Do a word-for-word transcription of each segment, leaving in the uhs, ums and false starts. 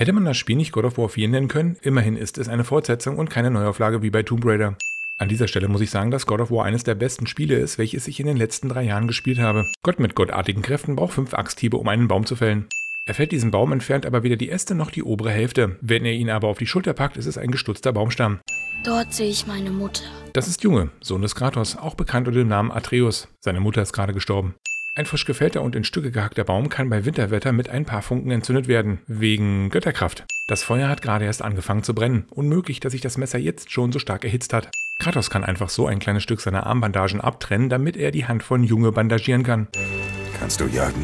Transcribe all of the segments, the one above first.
Hätte man das Spiel nicht God of War vier nennen können? Immerhin ist es eine Fortsetzung und keine Neuauflage wie bei Tomb Raider. An dieser Stelle muss ich sagen, dass God of War eines der besten Spiele ist, welches ich in den letzten drei Jahren gespielt habe. Gott mit gottartigen Kräften braucht fünf Axthiebe, um einen Baum zu fällen. Er fällt diesen Baum, entfernt aber weder die Äste noch die obere Hälfte. Wenn er ihn aber auf die Schulter packt, ist es ein gestutzter Baumstamm. Dort sehe ich meine Mutter. Das ist Junge, Sohn des Kratos, auch bekannt unter dem Namen Atreus. Seine Mutter ist gerade gestorben. Ein frisch gefällter und in Stücke gehackter Baum kann bei Winterwetter mit ein paar Funken entzündet werden, wegen Götterkraft. Das Feuer hat gerade erst angefangen zu brennen. Unmöglich, dass sich das Messer jetzt schon so stark erhitzt hat. Kratos kann einfach so ein kleines Stück seiner Armbandagen abtrennen, damit er die Hand von Junge bandagieren kann. Kannst du jagen?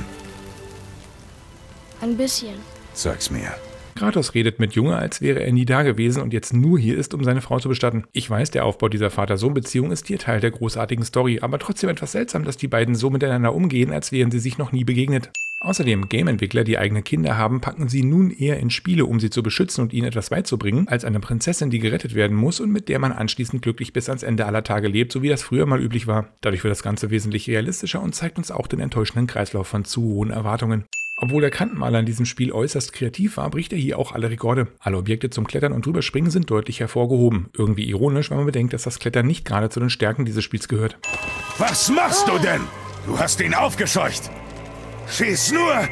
Ein bisschen. Sag's mir. Kratos redet mit Junge, als wäre er nie da gewesen und jetzt nur hier ist, um seine Frau zu bestatten. Ich weiß, der Aufbau dieser Vater-Sohn-Beziehung ist hier Teil der großartigen Story, aber trotzdem etwas seltsam, dass die beiden so miteinander umgehen, als wären sie sich noch nie begegnet. Außerdem, Game-Entwickler, die eigene Kinder haben, packen sie nun eher in Spiele, um sie zu beschützen und ihnen etwas beizubringen, als eine Prinzessin, die gerettet werden muss und mit der man anschließend glücklich bis ans Ende aller Tage lebt, so wie das früher mal üblich war. Dadurch wird das Ganze wesentlich realistischer und zeigt uns auch den enttäuschenden Kreislauf von zu hohen Erwartungen. Obwohl der Kantenmaler in diesem Spiel äußerst kreativ war, bricht er hier auch alle Rekorde. Alle Objekte zum Klettern und Drüberspringen sind deutlich hervorgehoben. Irgendwie ironisch, weil man bedenkt, dass das Klettern nicht gerade zu den Stärken dieses Spiels gehört. Was machst du denn? Du hast ihn aufgescheucht. Schieß nur!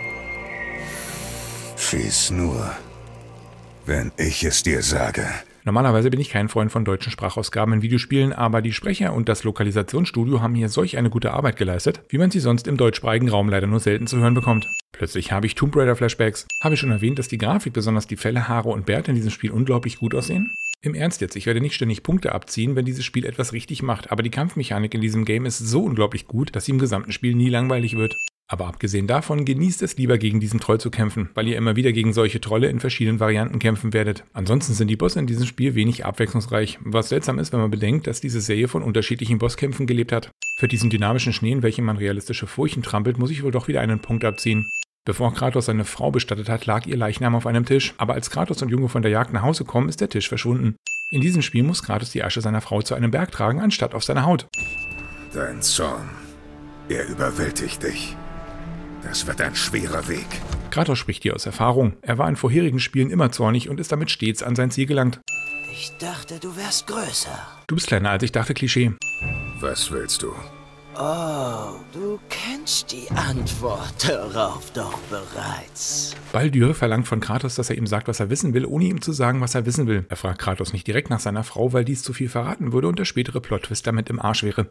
Schieß nur, wenn ich es dir sage. Normalerweise bin ich kein Freund von deutschen Sprachausgaben in Videospielen, aber die Sprecher und das Lokalisationsstudio haben hier solch eine gute Arbeit geleistet, wie man sie sonst im deutschsprachigen Raum leider nur selten zu hören bekommt. Plötzlich habe ich Tomb Raider Flashbacks. Habe ich schon erwähnt, dass die Grafik, besonders die Felle, Haare und Bärte in diesem Spiel unglaublich gut aussehen? Im Ernst jetzt, ich werde nicht ständig Punkte abziehen, wenn dieses Spiel etwas richtig macht, aber die Kampfmechanik in diesem Game ist so unglaublich gut, dass sie im gesamten Spiel nie langweilig wird. Aber abgesehen davon, genießt es lieber gegen diesen Troll zu kämpfen, weil ihr immer wieder gegen solche Trolle in verschiedenen Varianten kämpfen werdet. Ansonsten sind die Bosse in diesem Spiel wenig abwechslungsreich, was seltsam ist, wenn man bedenkt, dass diese Serie von unterschiedlichen Bosskämpfen gelebt hat. Für diesen dynamischen Schnee, in welchem man realistische Furchen trampelt, muss ich wohl doch wieder einen Punkt abziehen. Bevor Kratos seine Frau bestattet hat, lag ihr Leichnam auf einem Tisch, aber als Kratos und Junge von der Jagd nach Hause kommen, ist der Tisch verschwunden. In diesem Spiel muss Kratos die Asche seiner Frau zu einem Berg tragen, anstatt auf seiner Haut. Dein Zorn, er überwältigt dich. Das wird ein schwerer Weg. Kratos spricht hier aus Erfahrung. Er war in vorherigen Spielen immer zornig und ist damit stets an sein Ziel gelangt. Ich dachte, du wärst größer. Du bist kleiner als ich dachte, Klischee. Was willst du? Oh, du kennst die Antwort darauf doch bereits. Baldur verlangt von Kratos, dass er ihm sagt, was er wissen will, ohne ihm zu sagen, was er wissen will. Er fragt Kratos nicht direkt nach seiner Frau, weil dies zu viel verraten würde und der spätere Plot-Twist damit im Arsch wäre.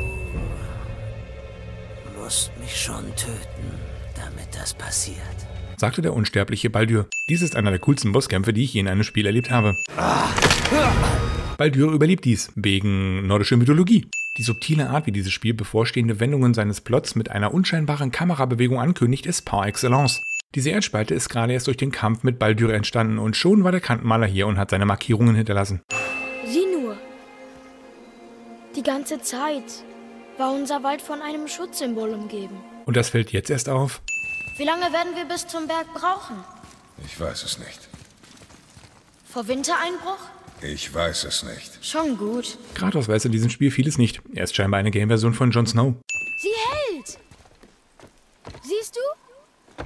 Du musst mich schon töten, damit das passiert, sagte der unsterbliche Baldur. Dies ist einer der coolsten Bosskämpfe, die ich je in einem Spiel erlebt habe. Baldur überlebt dies, wegen nordischer Mythologie. Die subtile Art, wie dieses Spiel bevorstehende Wendungen seines Plots mit einer unscheinbaren Kamerabewegung ankündigt, ist par excellence. Diese Erdspalte ist gerade erst durch den Kampf mit Baldur entstanden und schon war der Kantenmaler hier und hat seine Markierungen hinterlassen. Sieh nur. Die ganze Zeit war unser Wald von einem Schutzsymbol umgeben. Und das fällt jetzt erst auf? Wie lange werden wir bis zum Berg brauchen? Ich weiß es nicht. Vor Wintereinbruch? Ich weiß es nicht. Schon gut. Kratos weiß in diesem Spiel vieles nicht. Er ist scheinbar eine Game-Version von Jon Snow. Sie hält! Siehst du?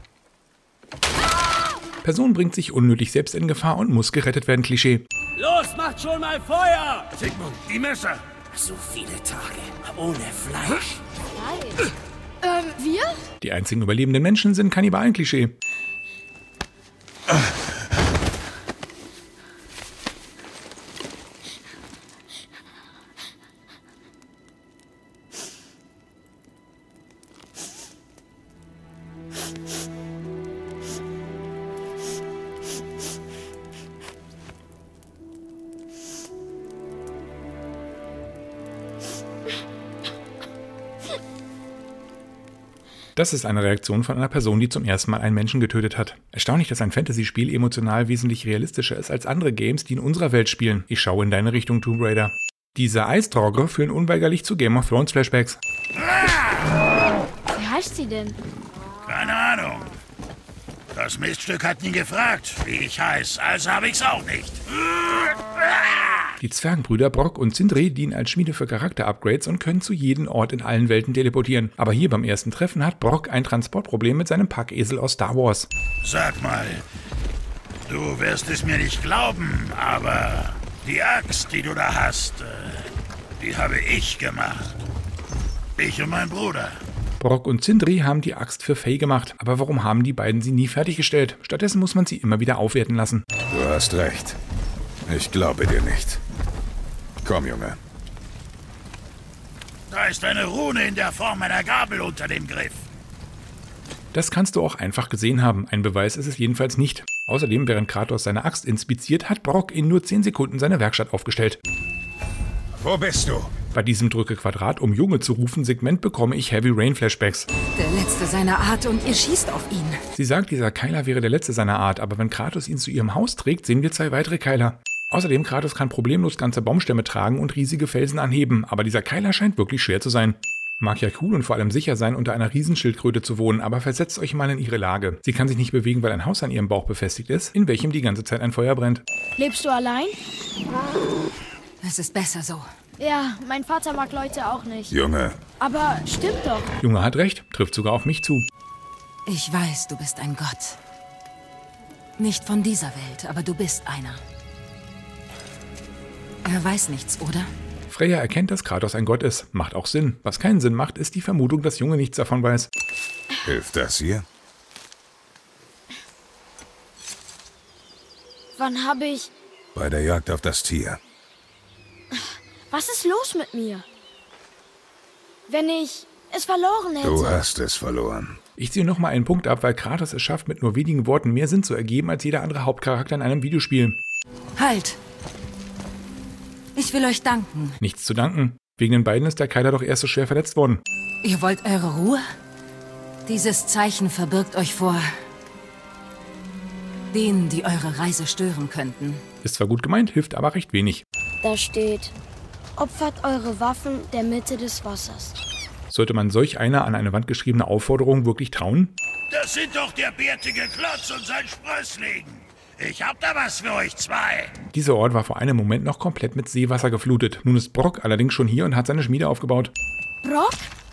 Person bringt sich unnötig selbst in Gefahr und muss gerettet werden, Klischee. Los, macht schon mal Feuer! Sigmund, die Messer! So viele Tage ohne Fleisch. Fleisch? Ähm, wir? Die einzigen überlebenden Menschen sind Kannibalen, Klischee. Das ist eine Reaktion von einer Person, die zum ersten Mal einen Menschen getötet hat. Erstaunlich, dass ein Fantasy-Spiel emotional wesentlich realistischer ist als andere Games, die in unserer Welt spielen. Ich schaue in deine Richtung, Tomb Raider. Diese Eisdrauger führen unweigerlich zu Game of Thrones Flashbacks. Wie heißt sie denn? Keine Ahnung. Das Miststück hat nie gefragt, wie ich heiß, also habe ich's auch nicht. Die Zwergenbrüder Brok und Sindri dienen als Schmiede für Charakter-Upgrades und können zu jedem Ort in allen Welten teleportieren. Aber hier beim ersten Treffen hat Brok ein Transportproblem mit seinem Packesel aus Star Wars. Sag mal, Du wirst es mir nicht glauben, aber die Axt, die du da hast, die habe ich gemacht. Ich und mein Bruder. Brok und Sindri haben die Axt für Faye gemacht, aber warum haben die beiden sie nie fertiggestellt? Stattdessen muss man sie immer wieder aufwerten lassen. Du hast recht. Ich glaube dir nicht. Komm, Junge. Da ist eine Rune in der Form einer Gabel unter dem Griff. Das kannst du auch einfach gesehen haben. Ein Beweis ist es jedenfalls nicht. Außerdem, während Kratos seine Axt inspiziert, hat Brok in nur zehn Sekunden seine Werkstatt aufgestellt. Wo bist du? Bei diesem Drücke Quadrat, um Junge zu rufen, Segment bekomme ich Heavy Rain Flashbacks. Der letzte seiner Art und ihr schießt auf ihn. Sie sagt, dieser Keiler wäre der letzte seiner Art, aber wenn Kratos ihn zu ihrem Haus trägt, sehen wir zwei weitere Keiler. Außerdem, Kratos kann problemlos ganze Baumstämme tragen und riesige Felsen anheben, aber dieser Keiler scheint wirklich schwer zu sein. Mag ja cool und vor allem sicher sein, unter einer Riesenschildkröte zu wohnen, aber versetzt euch mal in ihre Lage. Sie kann sich nicht bewegen, weil ein Haus an ihrem Bauch befestigt ist, in welchem die ganze Zeit ein Feuer brennt. Lebst du allein? Es ist besser so. Ja, mein Vater mag Leute auch nicht. Junge. Aber stimmt doch. Junge hat recht, trifft sogar auf mich zu. Ich weiß, du bist ein Gott. Nicht von dieser Welt, aber du bist einer. Er weiß nichts, oder? Freya erkennt, dass Kratos ein Gott ist. Macht auch Sinn. Was keinen Sinn macht, ist die Vermutung, dass Junge nichts davon weiß. Hilft das hier? Wann habe ich... Bei der Jagd auf das Tier. Was ist los mit mir? Wenn ich es verloren hätte... Du hast es verloren. Ich ziehe nochmal einen Punkt ab, weil Kratos es schafft, mit nur wenigen Worten mehr Sinn zu ergeben als jeder andere Hauptcharakter in einem Videospiel. Halt! Ich will euch danken. Nichts zu danken. Wegen den beiden ist der Keiler doch erst so schwer verletzt worden. Ihr wollt eure Ruhe? Dieses Zeichen verbirgt euch vor denen, die eure Reise stören könnten. Ist zwar gut gemeint, hilft aber recht wenig. Da steht, opfert eure Waffen der Mitte des Wassers. Sollte man solch einer an eine Wand geschriebene Aufforderung wirklich trauen? Das sind doch der bärtige Klotz und sein Sprössling. Ich hab da was für euch zwei. Dieser Ort war vor einem Moment noch komplett mit Seewasser geflutet. Nun ist Brok allerdings schon hier und hat seine Schmiede aufgebaut. Brok?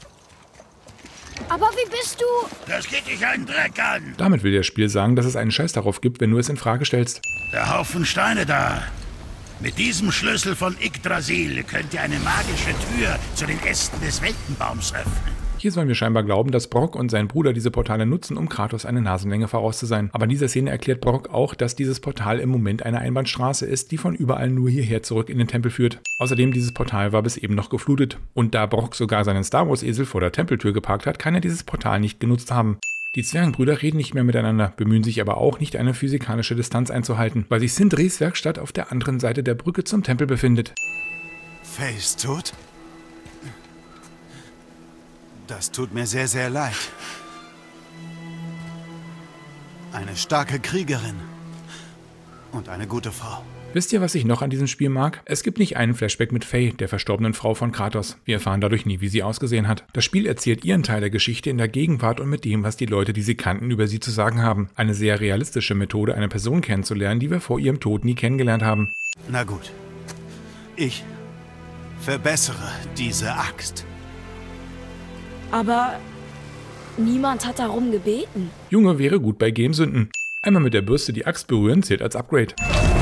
Aber wie bist du? Das geht dich einen Dreck an. Damit will das Spiel sagen, dass es einen Scheiß darauf gibt, wenn du es in Frage stellst. Der Haufen Steine da. Mit diesem Schlüssel von Yggdrasil könnt ihr eine magische Tür zu den Ästen des Weltenbaums öffnen. Hier sollen wir scheinbar glauben, dass Brok und sein Bruder diese Portale nutzen, um Kratos eine Nasenlänge voraus zu sein. Aber in dieser Szene erklärt Brok auch, dass dieses Portal im Moment eine Einbahnstraße ist, die von überall nur hierher zurück in den Tempel führt. Außerdem, dieses Portal war bis eben noch geflutet. Und da Brok sogar seinen Star Wars Esel vor der Tempeltür geparkt hat, kann er dieses Portal nicht genutzt haben. Die Zwergenbrüder reden nicht mehr miteinander, bemühen sich aber auch nicht, eine physikalische Distanz einzuhalten, weil sich Sindris Werkstatt auf der anderen Seite der Brücke zum Tempel befindet. Faye ist tot? Das tut mir sehr, sehr leid. Eine starke Kriegerin und eine gute Frau. Wisst ihr, was ich noch an diesem Spiel mag? Es gibt nicht einen Flashback mit Faye, der verstorbenen Frau von Kratos. Wir erfahren dadurch nie, wie sie ausgesehen hat. Das Spiel erzählt ihren Teil der Geschichte in der Gegenwart und mit dem, was die Leute, die sie kannten, über sie zu sagen haben. Eine sehr realistische Methode, eine Person kennenzulernen, die wir vor ihrem Tod nie kennengelernt haben. Na gut. Ich verbessere diese Axt. Aber niemand hat darum gebeten. Junge wäre gut bei Gamesünden. Einmal mit der Bürste die Axt berühren zählt als Upgrade.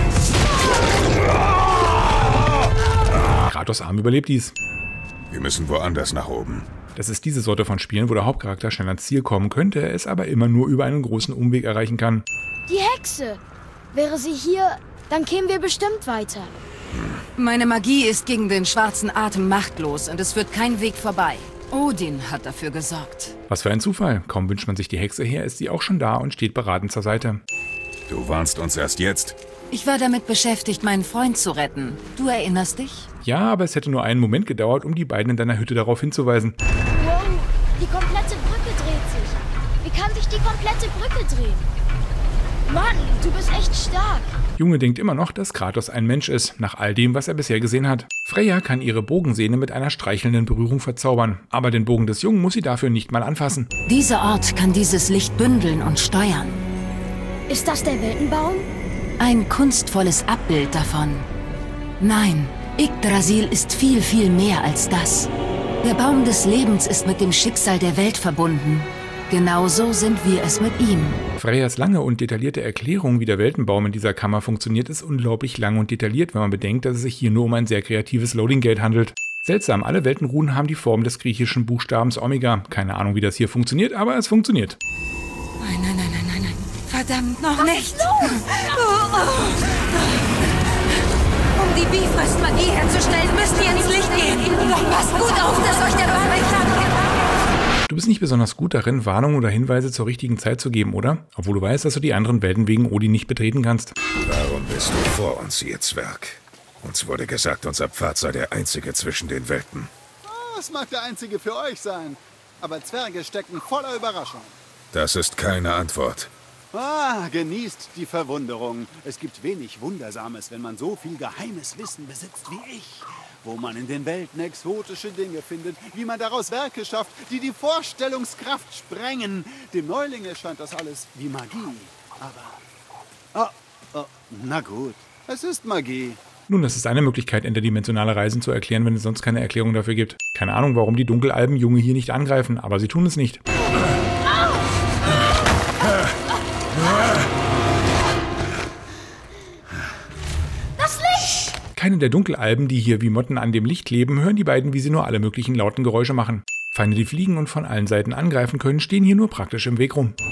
Kratos Arm überlebt dies. Wir müssen woanders nach oben. Das ist diese Sorte von Spielen, wo der Hauptcharakter schnell ans Ziel kommen könnte, er es aber immer nur über einen großen Umweg erreichen kann. Die Hexe! Wäre sie hier, dann kämen wir bestimmt weiter. Meine Magie ist gegen den schwarzen Atem machtlos und es führt kein Weg vorbei. Odin hat dafür gesorgt. Was für ein Zufall. Kaum wünscht man sich die Hexe her, ist sie auch schon da und steht beratend zur Seite. Du warnst uns erst jetzt. Ich war damit beschäftigt, meinen Freund zu retten. Du erinnerst dich? Ja, aber es hätte nur einen Moment gedauert, um die beiden in deiner Hütte darauf hinzuweisen. Wow, die komplette Brücke dreht sich. Wie kann sich die komplette Brücke drehen? Mann, du bist echt stark. Junge denkt immer noch, dass Kratos ein Mensch ist, nach all dem, was er bisher gesehen hat. Freya kann ihre Bogensehne mit einer streichelnden Berührung verzaubern, aber den Bogen des Jungen muss sie dafür nicht mal anfassen. Dieser Ort kann dieses Licht bündeln und steuern. Ist das der Weltenbaum? Ein kunstvolles Abbild davon. Nein, Yggdrasil ist viel, viel mehr als das. Der Baum des Lebens ist mit dem Schicksal der Welt verbunden. Genauso sind wir es mit ihm. Freyas lange und detaillierte Erklärung, wie der Weltenbaum in dieser Kammer funktioniert, ist unglaublich lang und detailliert, wenn man bedenkt, dass es sich hier nur um ein sehr kreatives Loading-Gate handelt. Seltsam, alle Weltenruhen haben die Form des griechischen Buchstabens Omega. Keine Ahnung, wie das hier funktioniert, aber es funktioniert. Nein, nein, nein, nein, nein, nein. Verdammt, noch Was nicht. ist los? Oh, oh. Um die Bifrost-Magie herzustellen, müsst ihr ins Licht gehen. Passt gut auf, dass euch der Befehl hat. Du bist nicht besonders gut darin, Warnungen oder Hinweise zur richtigen Zeit zu geben, oder? Obwohl du weißt, dass du die anderen Welten wegen Odin nicht betreten kannst. Warum bist du vor uns, ihr Zwerg? Uns wurde gesagt, unser Pfad sei der einzige zwischen den Welten. Oh, es mag der einzige für euch sein. Aber Zwerge stecken voller Überraschung. Das ist keine Antwort. Ah, genießt die Verwunderung. Es gibt wenig Wundersames, wenn man so viel geheimes Wissen besitzt wie ich. Wo man in den Welten exotische Dinge findet, wie man daraus Werke schafft, die die Vorstellungskraft sprengen. Dem Neuling erscheint das alles wie Magie. Aber... Oh, oh, na gut, es ist Magie. Nun, das ist eine Möglichkeit, interdimensionale Reisen zu erklären, wenn es sonst keine Erklärung dafür gibt. Keine Ahnung, warum die Dunkelalben Junge hier nicht angreifen, aber sie tun es nicht. Das Licht! Keine der Dunkelalben, die hier wie Motten an dem Licht leben, hören die beiden, wie sie nur alle möglichen lauten Geräusche machen. Feinde, die fliegen und von allen Seiten angreifen können, stehen hier nur praktisch im Weg rum.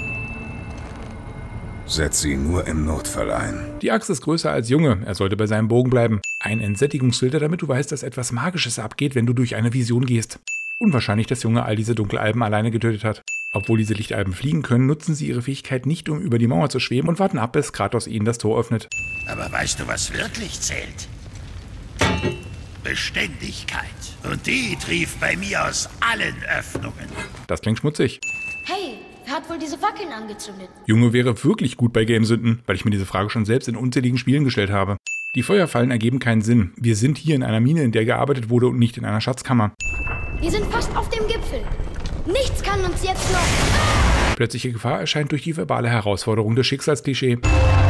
Setz sie nur im Notfall ein. Die Axt ist größer als Junge, er sollte bei seinem Bogen bleiben. Ein Entsättigungsfilter, damit du weißt, dass etwas Magisches abgeht, wenn du durch eine Vision gehst. Unwahrscheinlich, dass Junge all diese Dunkelalben alleine getötet hat. Obwohl diese Lichtalben fliegen können, nutzen sie ihre Fähigkeit nicht, um über die Mauer zu schweben und warten ab, bis Kratos ihnen das Tor öffnet. Aber weißt du, was wirklich zählt? Beständigkeit. Und die trieft bei mir aus allen Öffnungen. Das klingt schmutzig. Hey, wer hat wohl diese Fackeln angezündet? Junge wäre wirklich gut bei Gamesünden, weil ich mir diese Frage schon selbst in unzähligen Spielen gestellt habe. Die Feuerfallen ergeben keinen Sinn. Wir sind hier in einer Mine, in der gearbeitet wurde und nicht in einer Schatzkammer. Wir sind fast auf dem Gipfel. Nichts kann uns jetzt noch... Plötzliche Gefahr erscheint durch die verbale Herausforderung des Schicksalsklischee.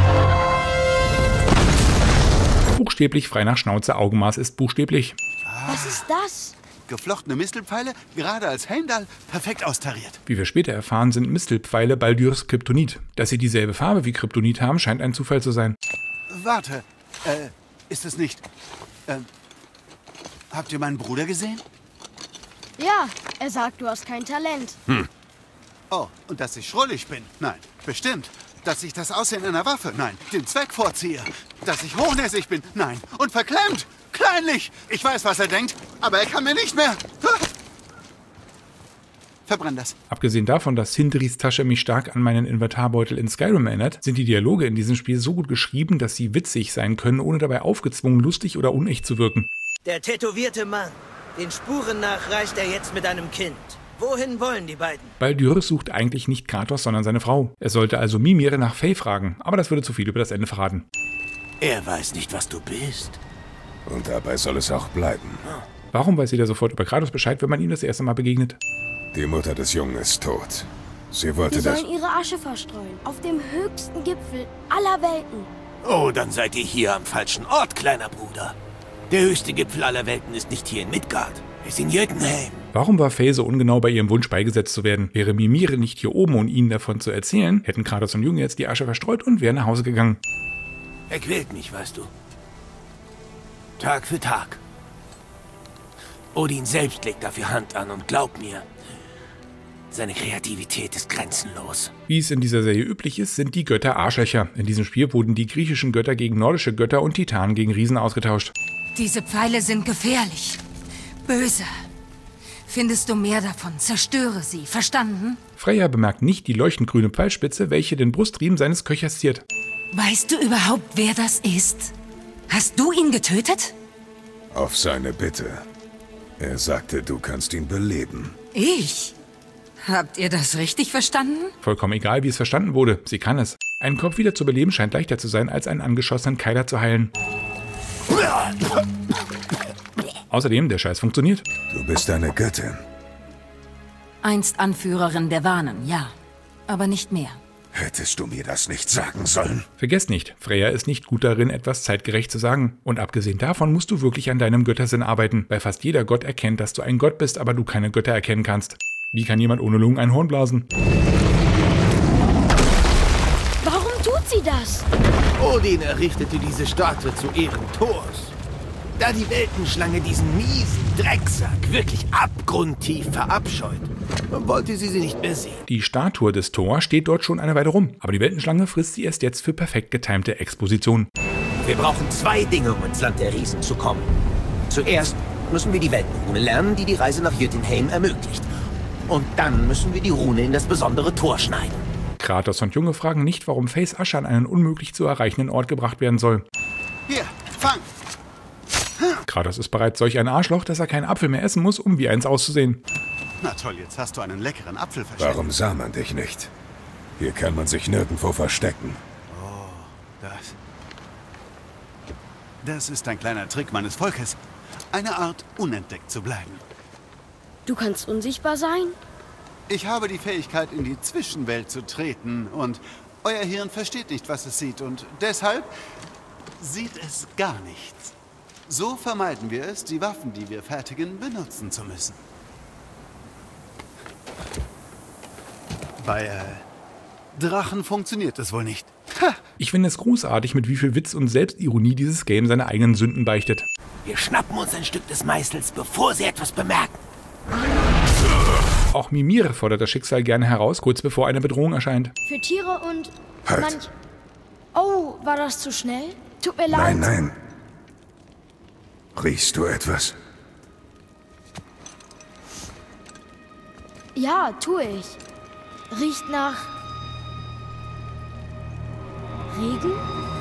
Buchstäblich frei nach Schnauze, Augenmaß ist buchstäblich. Was ist das? Geflochtene Mistelpfeile, gerade als Heimdall, perfekt austariert. Wie wir später erfahren, sind Mistelpfeile Baldyrs Kryptonit. Dass sie dieselbe Farbe wie Kryptonit haben, scheint ein Zufall zu sein. Warte, äh, ist es nicht... Äh, habt ihr meinen Bruder gesehen? Ja, er sagt, du hast kein Talent. Hm. Oh, und dass ich schrullig bin? Nein, bestimmt. Dass ich das Aussehen einer Waffe? Nein. Den Zweck vorziehe? Dass ich hochnäsig bin? Nein. Und verklemmt? Kleinlich? Ich weiß, was er denkt, aber er kann mir nicht mehr. Verbrenn das. Abgesehen davon, dass Sindris Tasche mich stark an meinen Inventarbeutel in Skyrim erinnert, sind die Dialoge in diesem Spiel so gut geschrieben, dass sie witzig sein können, ohne dabei aufgezwungen, lustig oder unecht zu wirken. Der tätowierte Mann. Den Spuren nach reist er jetzt mit einem Kind. Wohin wollen die beiden? Baldur sucht eigentlich nicht Kratos, sondern seine Frau. Er sollte also Mimir nach Faye fragen, aber das würde zu viel über das Ende verraten. Er weiß nicht, was du bist. Und dabei soll es auch bleiben. Warum weiß jeder sofort über Kratos Bescheid, wenn man ihm das erste Mal begegnet? Die Mutter des Jungen ist tot. Sie Wir wollte das... sollen ihre Asche verstreuen. Auf dem höchsten Gipfel aller Welten. Oh, dann seid ihr hier am falschen Ort, kleiner Bruder. Der höchste Gipfel aller Welten ist nicht hier in Midgard. Er ist in Jötunheim. Warum war Faye so ungenau bei ihrem Wunsch beigesetzt zu werden? Wäre Mimir nicht hier oben, um ihnen davon zu erzählen, hätten Kratos und Junge jetzt die Asche verstreut und wären nach Hause gegangen. Er quält mich, weißt du. Tag für Tag. Odin selbst legt dafür Hand an und glaub mir, seine Kreativität ist grenzenlos. Wie es in dieser Serie üblich ist, sind die Götter Arschlöcher. In diesem Spiel wurden die griechischen Götter gegen nordische Götter und Titanen gegen Riesen ausgetauscht. Diese Pfeile sind gefährlich. Böse. Findest du mehr davon, zerstöre sie. Verstanden? Freya bemerkt nicht die leuchtend grüne Pfeilspitze, welche den Brustriemen seines Köchers ziert. Weißt du überhaupt, wer das ist? Hast du ihn getötet? Auf seine Bitte. Er sagte, du kannst ihn beleben. Ich? Habt ihr das richtig verstanden? Vollkommen egal, wie es verstanden wurde. Sie kann es. Einen Kopf wieder zu beleben scheint leichter zu sein, als einen angeschossenen Keiler zu heilen. Außerdem, der Scheiß funktioniert. Du bist eine Göttin. Einst Anführerin der Wanen, ja. Aber nicht mehr. Hättest du mir das nicht sagen sollen? Vergesst nicht, Freya ist nicht gut darin, etwas zeitgerecht zu sagen. Und abgesehen davon musst du wirklich an deinem Göttersinn arbeiten, weil fast jeder Gott erkennt, dass du ein Gott bist, aber du keine Götter erkennen kannst. Wie kann jemand ohne Lungen ein Horn blasen? Warum tut sie das? Odin errichtete diese Statue zu Ehren Thors. Da die Weltenschlange diesen miesen Drecksack wirklich abgrundtief verabscheut, wollte sie sie nicht mehr sehen. Die Statue des Thor steht dort schon eine Weile rum, aber die Weltenschlange frisst sie erst jetzt für perfekt getimte Exposition. Wir brauchen zwei Dinge, um ins Land der Riesen zu kommen. Zuerst müssen wir die Weltenrune lernen, die die Reise nach Jotunheim ermöglicht. Und dann müssen wir die Rune in das besondere Tor schneiden. Kratos und Junge fragen nicht, warum Faith Asche an einen unmöglich zu erreichenden Ort gebracht werden soll. Hier, fang! Kratos ist bereits solch ein Arschloch, dass er keinen Apfel mehr essen muss, um wie eins auszusehen. Na toll, jetzt hast du einen leckeren Apfel versteckt. Warum sah man dich nicht? Hier kann man sich nirgendwo verstecken. Oh, das... Das ist ein kleiner Trick meines Volkes. Eine Art, unentdeckt zu bleiben. Du kannst unsichtbar sein? Ich habe die Fähigkeit, in die Zwischenwelt zu treten und euer Hirn versteht nicht, was es sieht und deshalb sieht es gar nichts. So vermeiden wir es, die Waffen, die wir fertigen, benutzen zu müssen. Bei äh, Drachen funktioniert es wohl nicht. Ha! Ich finde es großartig, mit wie viel Witz und Selbstironie dieses Game seine eigenen Sünden beichtet. Wir schnappen uns ein Stück des Meißels, bevor sie etwas bemerken. Auch Mimir fordert das Schicksal gerne heraus, kurz bevor eine Bedrohung erscheint. Für Tiere und Halt. manch... Oh, war das zu schnell? Tut mir leid. Nein, nein. Riechst du etwas? Ja, tue ich. Riecht nach... Regen?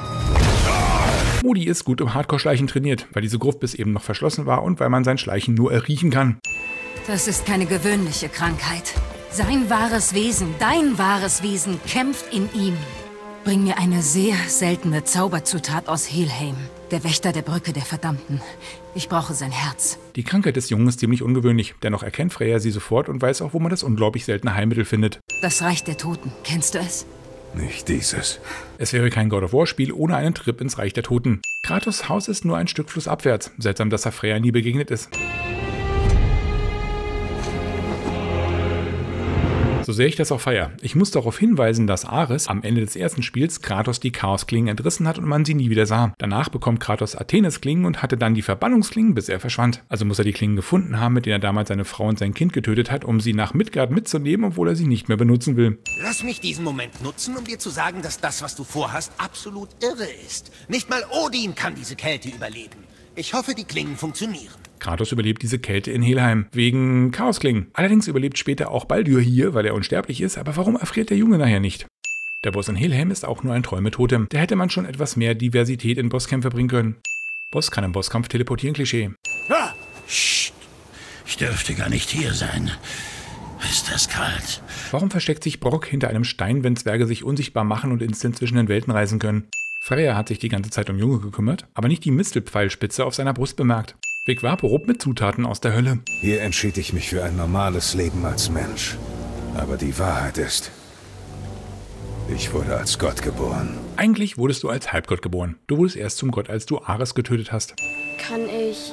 Modi ist gut im Hardcore-Schleichen trainiert, weil diese Gruft bis eben noch verschlossen war und weil man sein Schleichen nur erriechen kann. Das ist keine gewöhnliche Krankheit. Sein wahres Wesen, dein wahres Wesen, kämpft in ihm. Bring mir eine sehr seltene Zauberzutat aus Helheim. Der Wächter der Brücke der Verdammten. Ich brauche sein Herz. Die Krankheit des Jungen ist ziemlich ungewöhnlich, dennoch erkennt Freya sie sofort und weiß auch, wo man das unglaublich seltene Heilmittel findet. Das Reich der Toten. Kennst du es? Nicht dieses. Es wäre kein God of War Spiel ohne einen Trip ins Reich der Toten. Kratos' Haus ist nur ein Stück flussabwärts. Seltsam, dass er Freya nie begegnet ist. So sehr ich das auch feiere. Ich muss darauf hinweisen, dass Ares am Ende des ersten Spiels Kratos die Chaosklingen entrissen hat und man sie nie wieder sah. Danach bekommt Kratos Athenes Klingen und hatte dann die Verbannungsklingen, bis er verschwand. Also muss er die Klingen gefunden haben, mit denen er damals seine Frau und sein Kind getötet hat, um sie nach Midgard mitzunehmen, obwohl er sie nicht mehr benutzen will. Lass mich diesen Moment nutzen, um dir zu sagen, dass das, was du vorhast, absolut irre ist. Nicht mal Odin kann diese Kälte überleben. Ich hoffe, die Klingen funktionieren. Kratos überlebt diese Kälte in Helheim, wegen Chaosklingen. Allerdings überlebt später auch Baldur hier, weil er unsterblich ist, aber warum erfriert der Junge nachher nicht? Der Boss in Helheim ist auch nur ein Troll mit Totem. Da hätte man schon etwas mehr Diversität in Bosskämpfe bringen können. Boss kann im Bosskampf teleportieren, Klischee. Ah, Psst. Ich dürfte gar nicht hier sein. Ist das kalt? Warum versteckt sich Brok hinter einem Stein, wenn Zwerge sich unsichtbar machen und instant zwischen den Welten reisen können? Freya hat sich die ganze Zeit um Junge gekümmert, aber nicht die Mistelpfeilspitze auf seiner Brust bemerkt. Vic Vaporub mit Zutaten aus der Hölle. Hier entschied ich mich für ein normales Leben als Mensch. Aber die Wahrheit ist, ich wurde als Gott geboren. Eigentlich wurdest du als Halbgott geboren. Du wurdest erst zum Gott, als du Ares getötet hast. Kann ich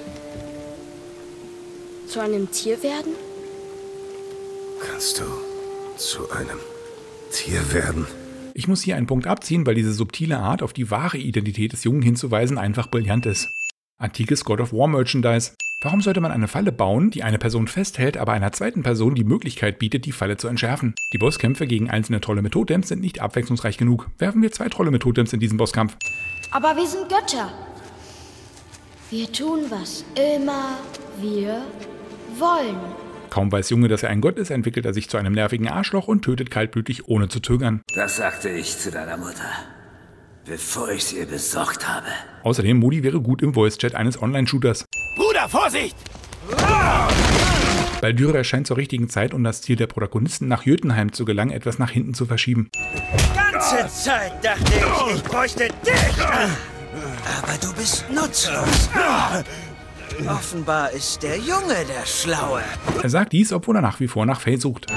zu einem Tier werden? Kannst du zu einem Tier werden? Ich muss hier einen Punkt abziehen, weil diese subtile Art, auf die wahre Identität des Jungen hinzuweisen, einfach brillant ist. Antikes God of War Merchandise. Warum sollte man eine Falle bauen, die eine Person festhält, aber einer zweiten Person die Möglichkeit bietet, die Falle zu entschärfen? Die Bosskämpfe gegen einzelne Trolle mit Totems sind nicht abwechslungsreich genug. Werfen wir zwei Trolle mit Totems in diesen Bosskampf. Aber wir sind Götter. Wir tun, was immer wir wollen. Kaum weiß Junge, dass er ein Gott ist, entwickelt er sich zu einem nervigen Arschloch und tötet kaltblütig, ohne zu zögern. Das sagte ich zu deiner Mutter, bevor ich sie ihr besorgt habe. Außerdem, Modi wäre gut im Voice-Chat eines Online-Shooters. Bruder, Vorsicht! Baldur erscheint zur richtigen Zeit, um das Ziel der Protagonisten nach Jotunheim zu gelangen, etwas nach hinten zu verschieben. Ganze Zeit dachte ich, ich bräuchte dich. Aber du bist nutzlos. Offenbar ist der Junge der Schlaue. Er sagt dies, obwohl er nach wie vor nach Faye sucht.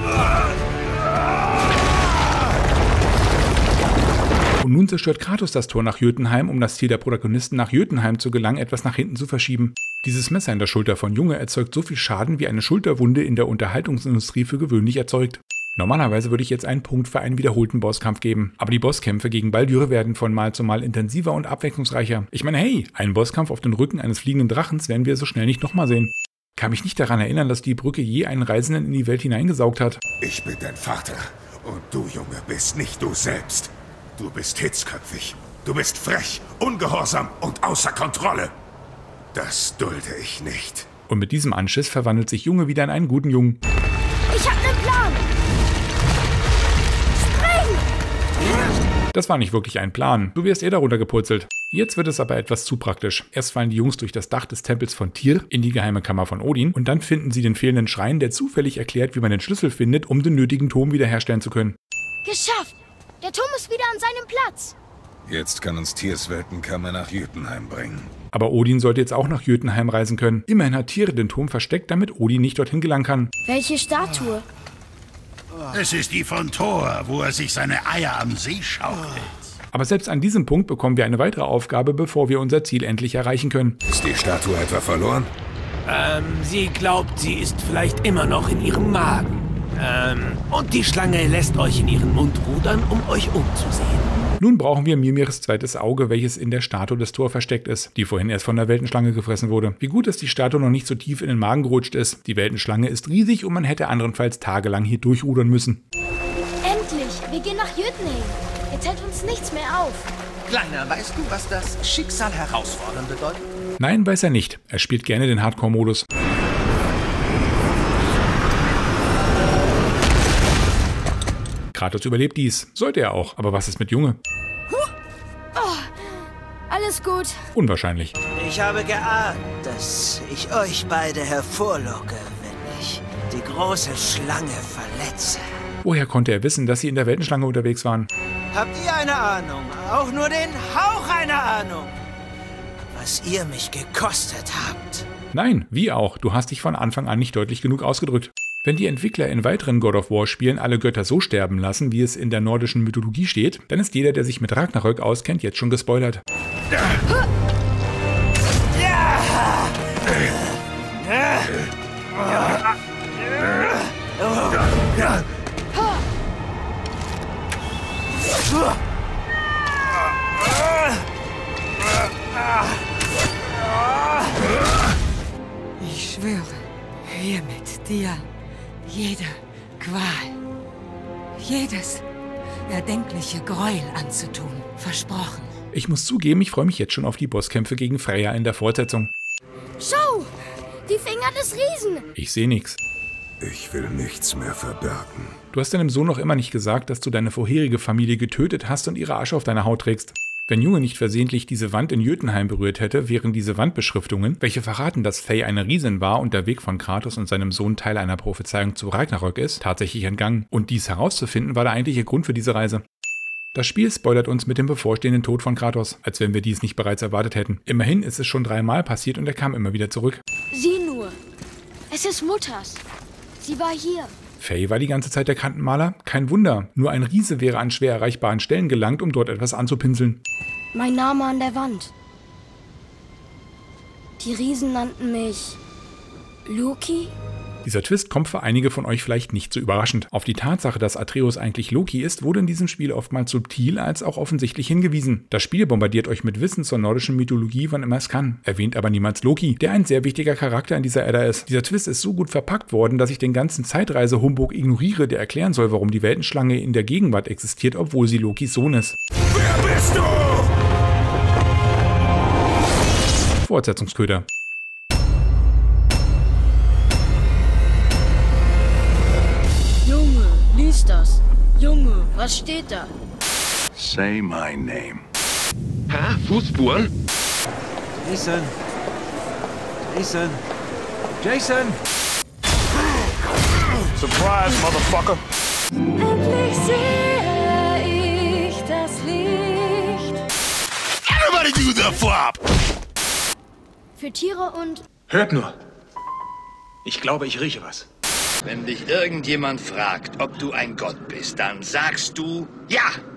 Und nun zerstört Kratos das Tor nach Jotunheim, um das Ziel der Protagonisten nach Jotunheim zu gelangen, etwas nach hinten zu verschieben. Dieses Messer in der Schulter von Junge erzeugt so viel Schaden, wie eine Schulterwunde in der Unterhaltungsindustrie für gewöhnlich erzeugt. Normalerweise würde ich jetzt einen Punkt für einen wiederholten Bosskampf geben, aber die Bosskämpfe gegen Baldur werden von Mal zu Mal intensiver und abwechslungsreicher. Ich meine, hey, einen Bosskampf auf den Rücken eines fliegenden Drachens werden wir so schnell nicht nochmal sehen. Kann mich nicht daran erinnern, dass die Brücke je einen Reisenden in die Welt hineingesaugt hat. Ich bin dein Vater und du, Junge, bist nicht du selbst. Du bist hitzköpfig, du bist frech, ungehorsam und außer Kontrolle. Das dulde ich nicht. Und mit diesem Anschiss verwandelt sich Junge wieder in einen guten Jungen. Ich hab nen Plan! Das war nicht wirklich ein Plan. Du wirst eher darunter gepurzelt. Jetzt wird es aber etwas zu praktisch. Erst fallen die Jungs durch das Dach des Tempels von Tyr in die geheime Kammer von Odin und dann finden sie den fehlenden Schrein, der zufällig erklärt, wie man den Schlüssel findet, um den nötigen Turm wiederherstellen zu können. Geschafft! Der Turm ist wieder an seinem Platz. Jetzt kann uns Tyrs Weltenkammer nach Jotunheim bringen. Aber Odin sollte jetzt auch nach Jotunheim reisen können. Immerhin hat Tyr den Turm versteckt, damit Odin nicht dorthin gelangen kann. Welche Statue? Es ist die von Thor, wo er sich seine Eier am See schaukelt. Aber selbst an diesem Punkt bekommen wir eine weitere Aufgabe, bevor wir unser Ziel endlich erreichen können. Ist die Statue etwa verloren? Ähm, sie glaubt, sie ist vielleicht immer noch in ihrem Magen. Ähm, und die Schlange lässt euch in ihren Mund rudern, um euch umzusehen. Nun brauchen wir Mimirs zweites Auge, welches in der Statue des Thor versteckt ist, die vorhin erst von der Weltenschlange gefressen wurde. Wie gut, dass die Statue noch nicht so tief in den Magen gerutscht ist. Die Weltenschlange ist riesig und man hätte andernfalls tagelang hier durchrudern müssen. Endlich! Wir gehen nach Jotunheim. Jetzt hält uns nichts mehr auf. Kleiner, weißt du, was das Schicksal herausfordern bedeutet? Nein, weiß er nicht. Er spielt gerne den Hardcore-Modus. Kratos überlebt dies. Sollte er auch. Aber was ist mit Junge? Oh, alles gut. Unwahrscheinlich. Ich habe geahnt, dass ich euch beide hervorlocke, wenn ich die große Schlange verletze. Woher konnte er wissen, dass sie in der Weltenschlange unterwegs waren? Habt ihr eine Ahnung, auch nur den Hauch einer Ahnung, was ihr mich gekostet habt? Nein, wie auch. Du hast dich von Anfang an nicht deutlich genug ausgedrückt. Wenn die Entwickler in weiteren God of War Spielen alle Götter so sterben lassen, wie es in der nordischen Mythologie steht, dann ist jeder, der sich mit Ragnarök auskennt, jetzt schon gespoilert. Ich schwöre, hiermit dir jede Qual, jedes erdenkliche Gräuel anzutun. Versprochen. Ich muss zugeben, ich freue mich jetzt schon auf die Bosskämpfe gegen Freya in der Fortsetzung. Schau! Die Finger des Riesen! Ich sehe nichts. Ich will nichts mehr verbergen. Du hast deinem Sohn noch immer nicht gesagt, dass du deine vorherige Familie getötet hast und ihre Asche auf deiner Haut trägst. Wenn Junge nicht versehentlich diese Wand in Jotunheim berührt hätte, wären diese Wandbeschriftungen, welche verraten, dass Faye eine Riesin war und der Weg von Kratos und seinem Sohn Teil einer Prophezeiung zu Ragnarök ist, tatsächlich entgangen. Und dies herauszufinden, war der eigentliche Grund für diese Reise. Das Spiel spoilert uns mit dem bevorstehenden Tod von Kratos, als wenn wir dies nicht bereits erwartet hätten. Immerhin ist es schon dreimal passiert und er kam immer wieder zurück. Sieh nur! Es ist Mutters. Sie war hier. Faye war die ganze Zeit der Kantenmaler? Kein Wunder. Nur ein Riese wäre an schwer erreichbaren Stellen gelangt, um dort etwas anzupinseln. Mein Name an der Wand. Die Riesen nannten mich Loki? Dieser Twist kommt für einige von euch vielleicht nicht so überraschend. Auf die Tatsache, dass Atreus eigentlich Loki ist, wurde in diesem Spiel oftmals subtil als auch offensichtlich hingewiesen. Das Spiel bombardiert euch mit Wissen zur nordischen Mythologie, wann immer es kann, erwähnt aber niemals Loki, der ein sehr wichtiger Charakter in dieser Edda ist. Dieser Twist ist so gut verpackt worden, dass ich den ganzen Zeitreise-Humbug ignoriere, der erklären soll, warum die Weltenschlange in der Gegenwart existiert, obwohl sie Lokis Sohn ist. Wer bist du? Fortsetzungsköder. Junge, lies das. Junge, was steht da? Say my name. Hä? Fußspuren? Jason! Jason! Jason! Surprise, motherfucker! Endlich sehe ich das Licht. Everybody do the flop! Für Tiere und... Hört nur. Ich glaube, ich rieche was. Wenn dich irgendjemand fragt, ob du ein Gott bist, dann sagst du ja.